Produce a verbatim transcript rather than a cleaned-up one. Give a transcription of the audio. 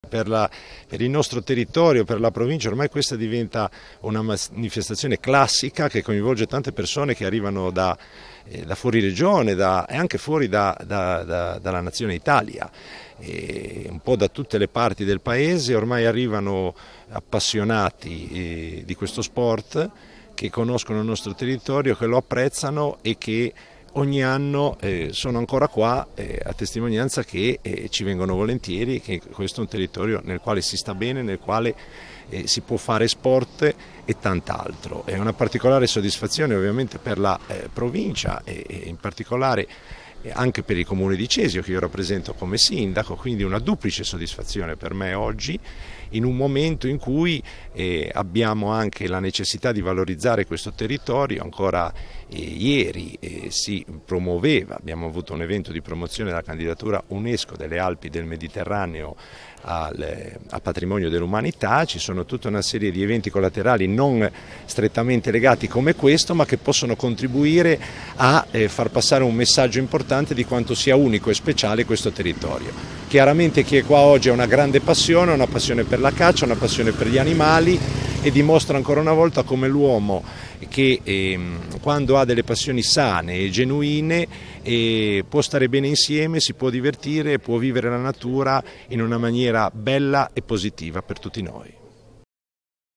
Per, la, per il nostro territorio, per la provincia, ormai questa diventa una manifestazione classica che coinvolge tante persone che arrivano da, eh, da fuori regione da, e anche fuori da, da, da, dalla nazione Italia, e un po' da tutte le parti del paese. Ormai arrivano appassionati eh, di questo sport, che conoscono il nostro territorio, che lo apprezzano e che ogni anno eh, sono ancora qua eh, a testimonianza che eh, ci vengono volentieri, che questo è un territorio nel quale si sta bene, nel quale eh, si può fare sport e tant'altro. È una particolare soddisfazione ovviamente per la eh, provincia e, e in particolare anche per il comune di Cesio, che io rappresento come sindaco, quindi una duplice soddisfazione per me oggi, in un momento in cui eh, abbiamo anche la necessità di valorizzare questo territorio. Ancora eh, ieri eh, si promuoveva, abbiamo avuto un evento di promozione della candidatura UNESCO delle Alpi del Mediterraneo al, al patrimonio dell'umanità. Ci sono tutta una serie di eventi collaterali non strettamente legati come questo, ma che possono contribuire a eh, far passare un messaggio importante di quanto sia unico e speciale questo territorio. Chiaramente chi è qua oggi ha una grande passione, una passione per la caccia, una passione per gli animali, e dimostra ancora una volta come l'uomo che eh, quando ha delle passioni sane e genuine eh, può stare bene insieme, si può divertire, può vivere la natura in una maniera bella e positiva per tutti noi.